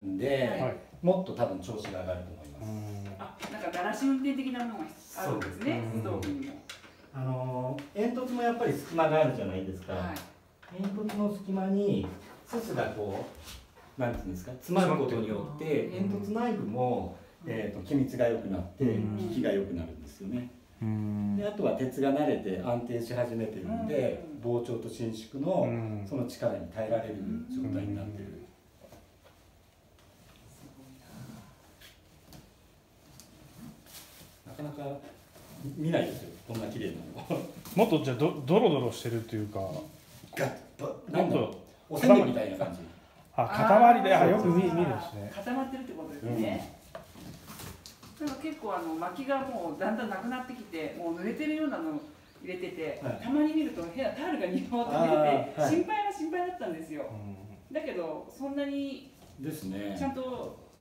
で、もっと多分調子が上がると思います。 あ、なんかだらし運転的なものがあるんですね、ストーブにも。 煙突もやっぱり隙間があるじゃないですか。煙突の隙間にすすがこうなんていうんですか、詰まることによって煙突内部も気密が良くなって効きが良くなるんですよね。であとは鉄が慣れて安定し始めてるんで、膨張と伸縮のその力に耐えられる状態になってる。なかなか見ないですよ、こんな綺麗なの。 もっとじゃあドロドロしてるっていうか、 なんだろう、おせんべいみたいな感じ。 塊でよく見るんですね。 固まってるってことですね。なんか結構薪がもうだんだんなくなってきて、もう濡れてるようなの入れてて、たまに見ると部屋タオルが2本って出て、心配は心配だったんですよ。だけどそんなにですね。 ちゃんと